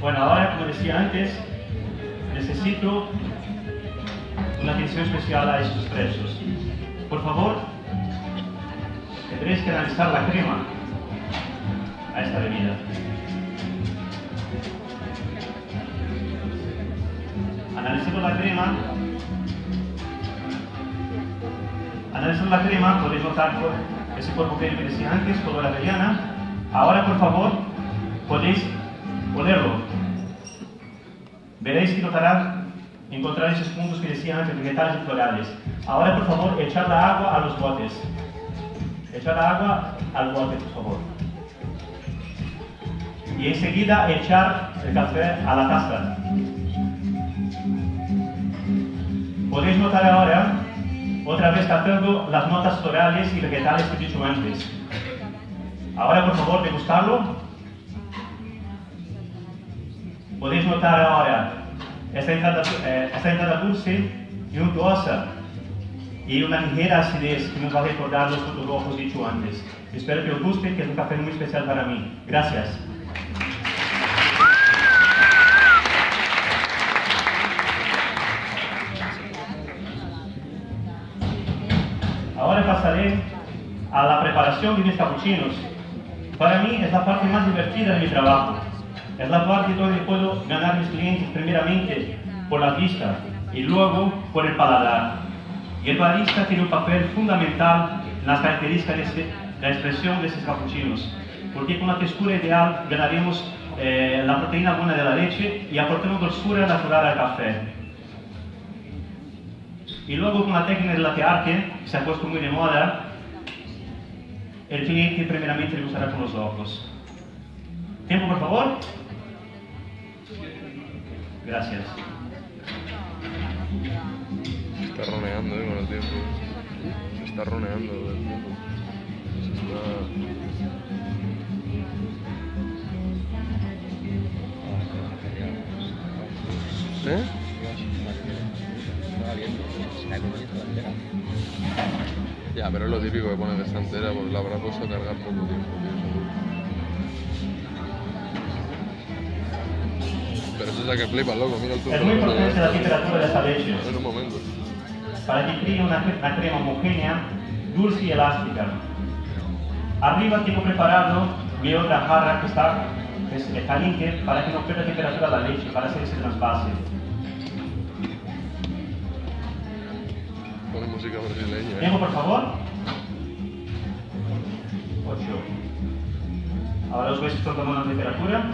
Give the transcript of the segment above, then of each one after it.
Bueno, ahora, como decía antes, necesito una atención especial a estos presos. Por favor, tendréis que analizar la crema a esta bebida. Analizando la crema, podéis notar ese cuerpo que me decía antes, color avellana. Ahora, por favor, podéis olerlo. Veréis que encontrar esos puntos que decía antes, vegetales y florales. Ahora, por favor, echad la agua a los botes. Echad la agua al bote, por favor. Y enseguida echar el café a la taza. Podéis notar ahora, otra vez captando las notas florales y vegetales que he dicho antes. Ahora, por favor, degustarlo. Podéis notar ahora esta entrada dulce y untuosa y una ligera acidez que nos va a recordar los frutos rojos dicho antes. Espero que os guste, que es un café muy especial para mí. Gracias. Ahora pasaré a la preparación de mis capuchinos. Para mí es la parte más divertida de mi trabajo. Es la parte donde puedo ganar a mis clientes primeramente por la vista y luego por el paladar. Y el barista tiene un papel fundamental en las características de la expresión de estos capuchinos, porque con la textura ideal ganaremos la proteína buena de la leche y aportamos dulzura natural al café. Y luego con la técnica del latte art, que se ha puesto muy de moda, el cliente primeramente le gustará con los ojos. ¿Tiempo, por favor? Gracias. Se está roneando con el tiempo. Se está roneando con el tiempo. Se está... ¿Eh? Ya, pero es lo típico que pones de esta entera, porque la habrá puesto a cargar poco tiempo, tío. Pero eso es la que flipa, loco, mira el tubo. Es muy importante la temperatura de esta leche. En un momento. Para que cree una crema homogénea, dulce y elástica. Arriba tengo preparado mi otra jarra que está caliente para que no pierda temperatura la leche, para hacer ese trasvase. Pone música brasileña. ¿Tiempo, por favor? 8. Ahora os voy a estar tomando la temperatura.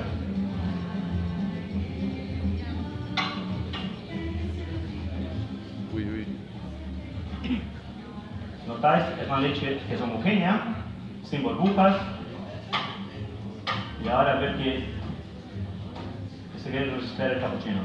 Uy, uy. ¿Notáis? Es una leche que es homogénea, sin burbujas. Y ahora a ver que enseguida nos espera el cappuccino.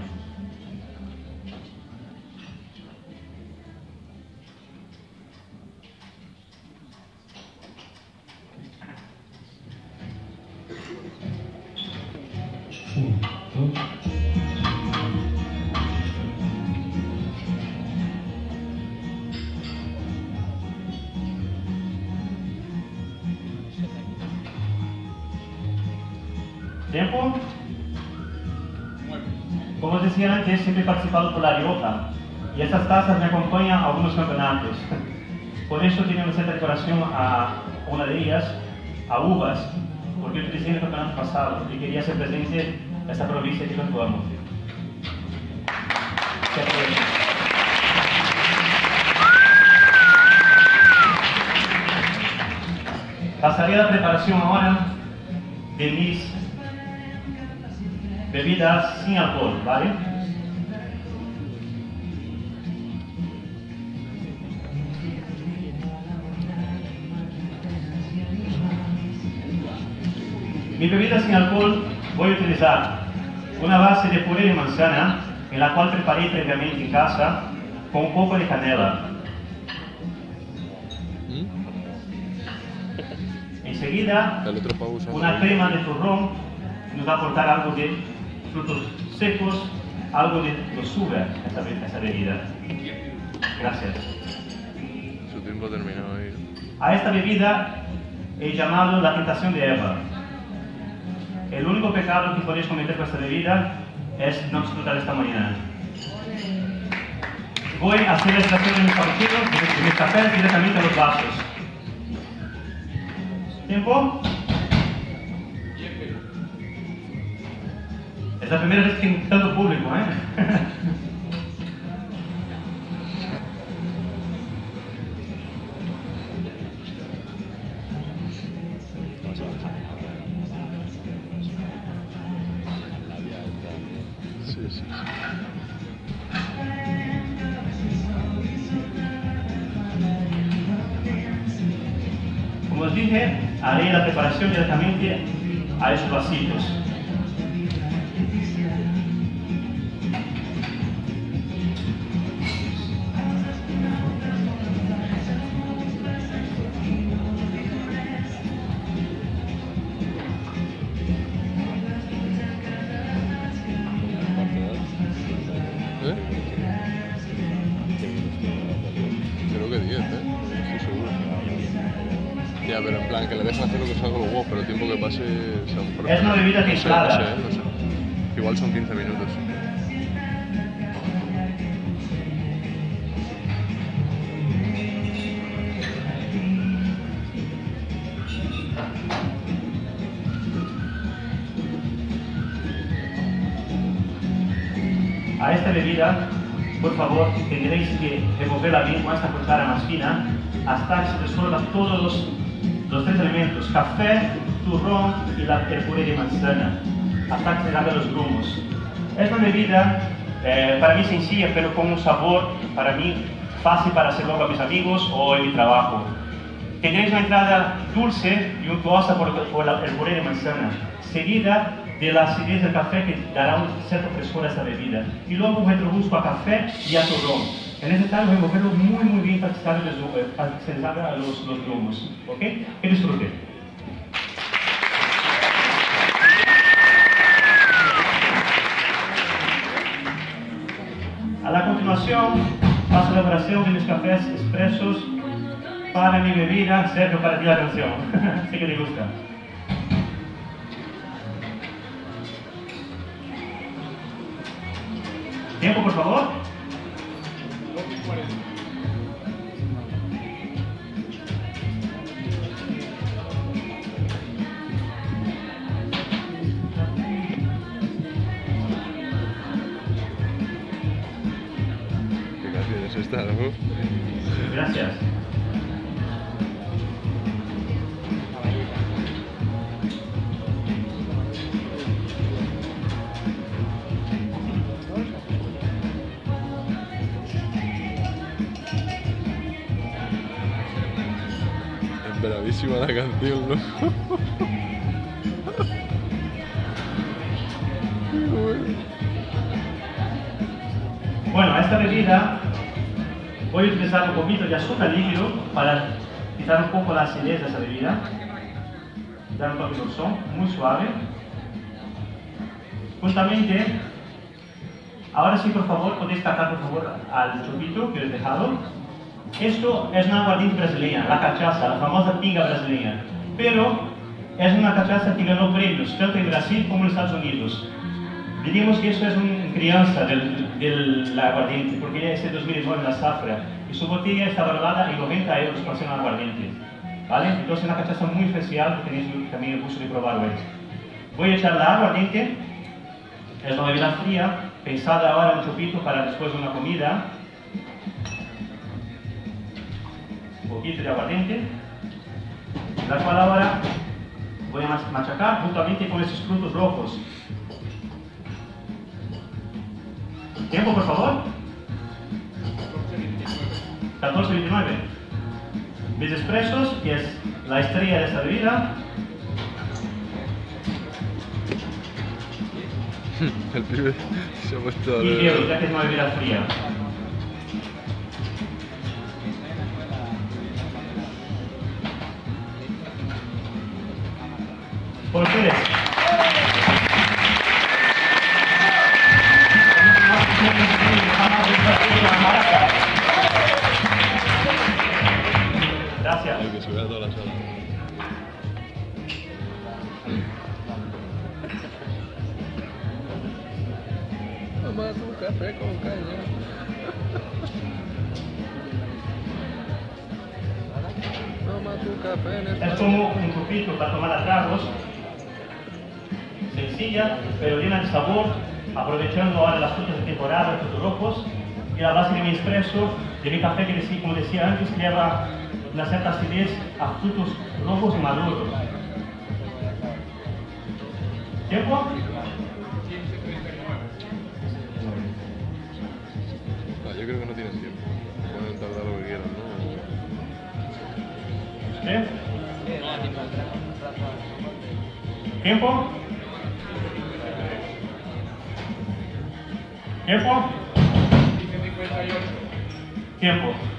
¿Tiempo? Como os decía antes, siempre he participado por La Rioja y estas tazas me acompañan a algunos campeonatos. Por eso tiene una cierta decoración a una de ellas, a uvas, porque yo utilicé en el campeonato pasado y quería ser presente en esta provincia que tanto amo. Pasaré a la preparación ahora de mis bebidas sin alcohol, ¿vale? Mi bebida sin alcohol voy a utilizar una base de puré de manzana, en la cual preparé previamente en casa, con un poco de canela. Enseguida, una crema de turrón que nos va a aportar algo de frutos secos, algo de dulzura a esta bebida. Gracias. Su tiempo terminado ahí. A esta bebida he llamado la tentación de Eva. El único pecado que podéis cometer con esta bebida es no disfrutar esta mañana. Voy a hacer la extracción de mis cappuccinos, de mis cafés directamente a los vasos. ¿Tiempo? Es la primera vez que hay tanto público, ¿eh? Sí, sí, sí. Como os dije, haré la preparación directamente a esos vasitos. ¿Eh? Creo que 10, estoy seguro. Ya, pero en plan, que le dejan hacer lo que salga los huevos, pero el tiempo que pase... Es una bebida templada. No sé. Igual son 15 minutos. A esta bebida, por favor, tendréis que removerla bien con esta cuchara más fina hasta que se disuelvan todos los tres elementos, café, turrón y el puré de manzana, hasta que se hagan los grumos. Es una bebida para mí sencilla, pero con un sabor para mí fácil para hacerlo con mis amigos o en mi trabajo. Tendréis una entrada dulce y untuosa por el puré de manzana, seguida de la acidez del café que dará un cierto frescor a esta bebida. Y luego un retrogusto a café y a turrón. Es necesario removerlo muy bien para que se les haga los grumos. ¿Ok? Que disfruten. A la continuación, paso a la elaboración de mis cafés expresos para mi bebida, Sergio, para ti la canción. Sé que te gusta. Tiempo, por favor. Qué canción es esta, ¿no? Gracias. Bravísima la canción, ¿no? Bueno, a esta bebida voy a utilizar un poquito de azúcar líquido para quitar un poco la acidez de esta bebida. Dar un toque dulzón, muy suave. Juntamente, ahora sí, por favor, podéis sacar por favor al chupito que os he dejado. Esto es una aguardiente brasileña, la cachaça, la famosa pinga brasileña. Pero es una cachaça que ganó premios, tanto en Brasil como en Estados Unidos. Diríamos que esto es una crianza del aguardiente, porque es de 2009 en la zafra. Y su botella está valorada en 90 euros por ser un aguardiente. ¿Vale? Entonces es una cachaça muy especial que tenéis también el gusto de probar hoy. Voy a echar la aguardiente. Es una bebida fría, pensada ahora un chupito para después de una comida. Un poquito de aguardiente, la cual ahora voy a machacar juntamente con esos frutos rojos. Tiempo, por favor. 14:29. Mis expresos, que es la estrella de esta bebida. El pibe se ha puesto a Y hielo, ya que es una bebida fría. Por ustedes. Gracias. Hay que subir a toda la sala. Toma tu café con caña. Toma tu café en Es como un truquito para tomar tragos. Sencilla, pero llena de sabor, aprovechando ahora las frutas de temporada, frutos rojos, y la base de mi espresso, de mi café que decía, como decía antes, que lleva una cierta acidez a frutos rojos y maduros. ¿Tiempo? Yo creo que no tienen tiempo. Pueden tardar lo que quieran, ¿no? ¿Sí? ¿Tiempo? ¿Tiempo? Tiempo.